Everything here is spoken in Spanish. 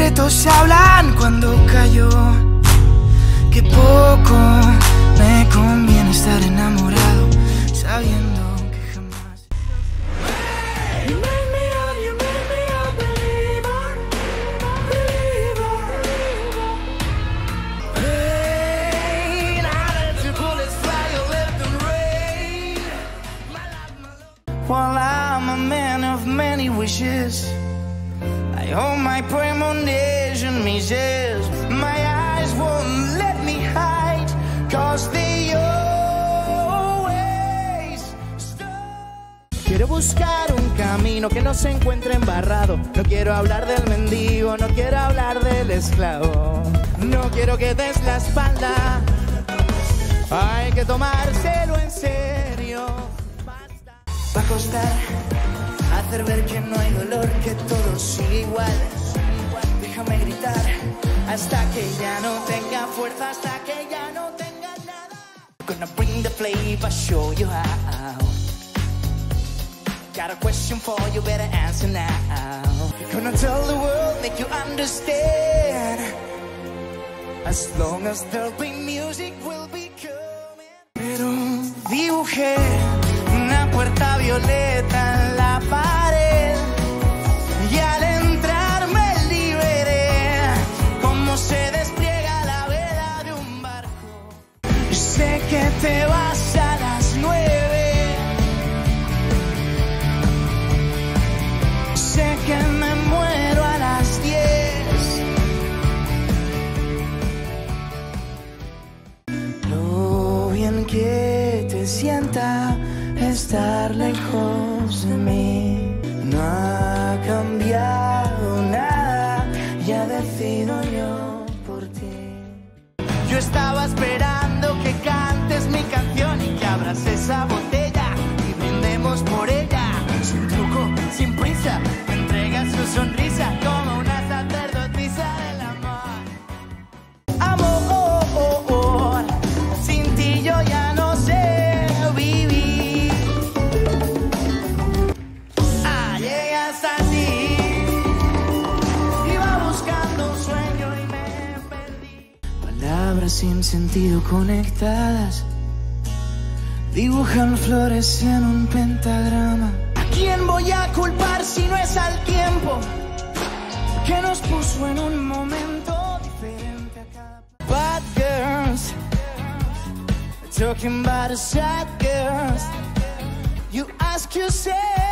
secretos se hablan cuando cayó. Que poco me conviene estar enamorado, sabiendo que jamás. You make me a believer, believer. Hey, I let your bullets fly, you let them rain. My life, my love. While I'm a man of many wishes, I hold my premonition misses. My eyes won't let me hide, 'cause they always stop. Quiero buscar un camino que no se encuentre embarrado. No quiero hablar del mendigo, no quiero hablar del esclavo. No quiero que des la espalda, hay que tomárselo en serio. Va a costar hacer ver que no hay dolor, que todo sigue igual. Déjame gritar hasta que ya no tenga fuerza, hasta que ya no tenga nada. Gonna bring the flavor, show you how. Got a question for you, better answer now. Gonna tell the world, make you understand. As long as there'll be music, we'll be coming. Pero dibujé una puerta violeta en la pared, y al entrar me liberé, como se despliega la vela de un barco. Sé que te vas a las 9, sé que me muero a las 10. Lo bien que te sienta estar lejos de mí. No ha cambiado nada, ya decido yo por ti. Yo estaba esperando que cantes mi canción y que abras esa botella y brindemos por ella. Sin truco, sin prisa, me entregas su sonrisa como una sacerdotisa del amor. Amor, sin ti yo ya no sé vivir. Llegas así, iba buscando un sueño y me perdí. Palabras sin sentido conectadas dibujan flores en un pentagrama. ¿A quién voy a culpar si no es al tiempo que nos puso en un momento diferente a cada... Bad girls, talking about the sad girls. You ask yourself,